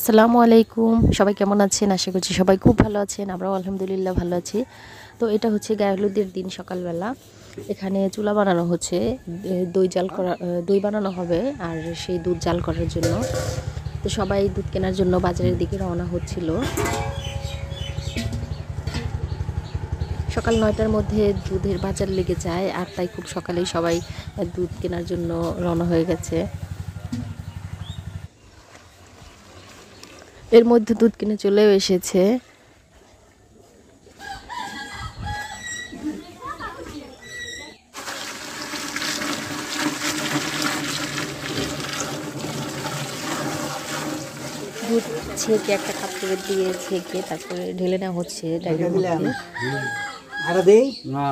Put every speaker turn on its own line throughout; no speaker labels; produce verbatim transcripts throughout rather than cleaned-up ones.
আসসালামু আলাইকুম। সবাই কেমন আছেন? আশা করছি সবাই খুব ভালো আছেন। আমরাও আলহামদুলিল্লাহ ভালো আছি। তো এটা হচ্ছে গায়ে হলুদের দিন সকালবেলা। এখানে চুলা বানানো হচ্ছে। এ দই জাল করা আ দই বানানো হবে আর সেই দুধ জাল করার জন্য। তো সবাই দুধ কেনার জন্য বাজারের দিকে রওনা হচ্ছিল। সকাল নয়টার মধ্যে দুধের বাজার লেগে যায় আর তাই খুব সকালেই সবাই দুধ কেনার জন্য রওনা হয়ে গেছে। এর মধ্যে দুধ কিনে চলেও এসেছে। দুধ ছেঁকে একটা কাপড়ে দিয়ে ছেঁকে তারপরে ঢেলে নেওয়া হচ্ছে ডাইরের মধ্যে।
আর দেই না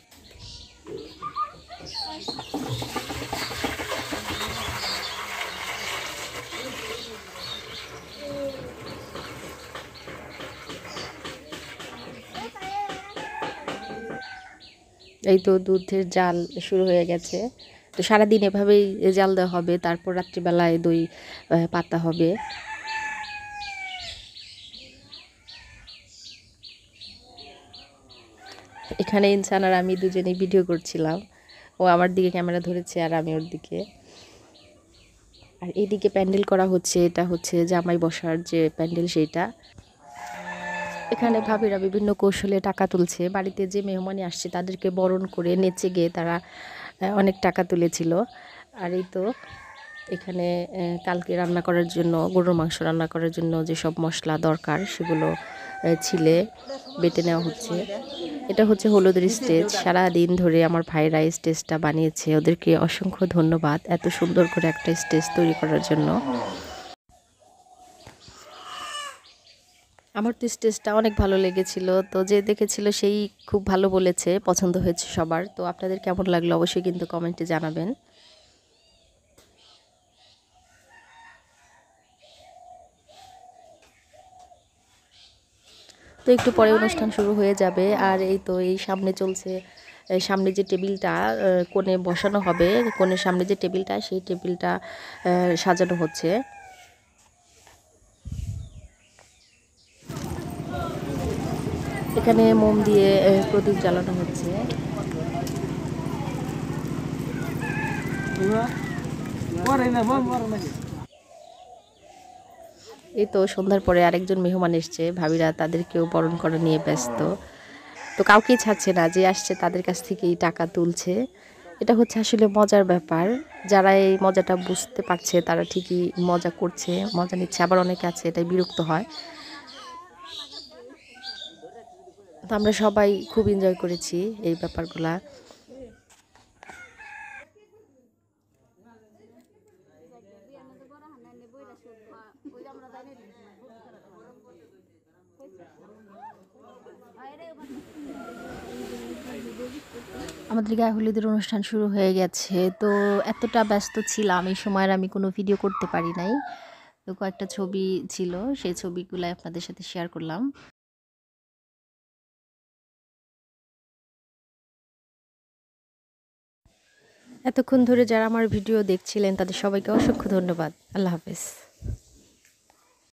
এই তো দুধের জাল শুরু হয়ে গেছে। তো সারাদিন এভাবেই জাল দেওয়া হবে, তারপর রাত্রিবেলায় দই পাতা হবে। এখানে ইনসান আর আমি দুজনেই ভিডিও করছিলাম। ও আমার দিকে ক্যামেরা ধরেছে আর আমি ওর দিকে। আর এইদিকে প্যান্ডেল করা হচ্ছে, এটা হচ্ছে জামাই বসার যে প্যান্ডেল সেইটা। এখানে ভাবিরা বিভিন্ন কৌশলে টাকা তুলছে। বাড়িতে যে মেহমানি আসছে তাদেরকে বরণ করে নেচে গিয়ে তারা অনেক টাকা তুলেছিল। আর এই তো এখানে কালকে রান্না করার জন্য, গরুর মাংস রান্না করার জন্য যেসব মশলা দরকার সেগুলো ছিলে বেটে নেওয়া হচ্ছে। এটা হচ্ছে হলুদের স্টেজ। সারা দিন ধরে আমার ভাইরা এই স্টেজটা বানিয়েছে। ওদেরকে অসংখ্য ধন্যবাদ এত সুন্দর করে একটা স্টেজ তৈরি করার জন্য। আমার তো স্টেজটা অনেক ভালো লেগেছিল। তো যে দেখেছিল সেই খুব ভালো বলেছে, পছন্দ হয়েছে সবার। তো আপনাদের কেমন লাগলো অবশ্যই কিন্তু কমেন্টে জানাবেন। তো একটু পরে অনুষ্ঠান শুরু হয়ে যাবে। আর এই তো এই সামনে চলছে, সামনে যে টেবিলটা কোণে বসানো হবে, কোণের সামনে যে টেবিলটা সেই টেবিলটা সাজানো হচ্ছে। এখানে মোম দিয়ে প্রদীপ জ্বালানো হচ্ছে। এই তো সন্ধ্যার পরে আরেকজন মেহমান এসছে, ভাবিরা তাদেরকেও বরণ করা নিয়ে ব্যস্ত। তো কাউকেই ছাড়ছে না, যে আসছে তাদের কাছ থেকেই টাকা তুলছে। এটা হচ্ছে আসলে মজার ব্যাপার। যারা এই মজাটা বুঝতে পারছে তারা ঠিকই মজা করছে, মজা নিচ্ছে। আবার অনেকে আছে এটাই বিরক্ত হয়। তো আমরা সবাই খুব এনজয় করেছি এই ব্যাপারগুলা। আমাদের গায়ে হলুদের অনুষ্ঠান শুরু হয়ে গেছে। তো এতটা ব্যস্ত ছিলাম এই সময়ের আমি কোনো ভিডিও করতে পারি নাই। তো কয়েকটা ছবি ছিল, সেই ছবিগুলো আপনাদের সাথে শেয়ার করলাম। এতক্ষণ ধরে যারা আমার ভিডিও দেখছিলেন তাদের সবাইকে অসংখ্য ধন্যবাদ। আল্লাহ হাফেজ।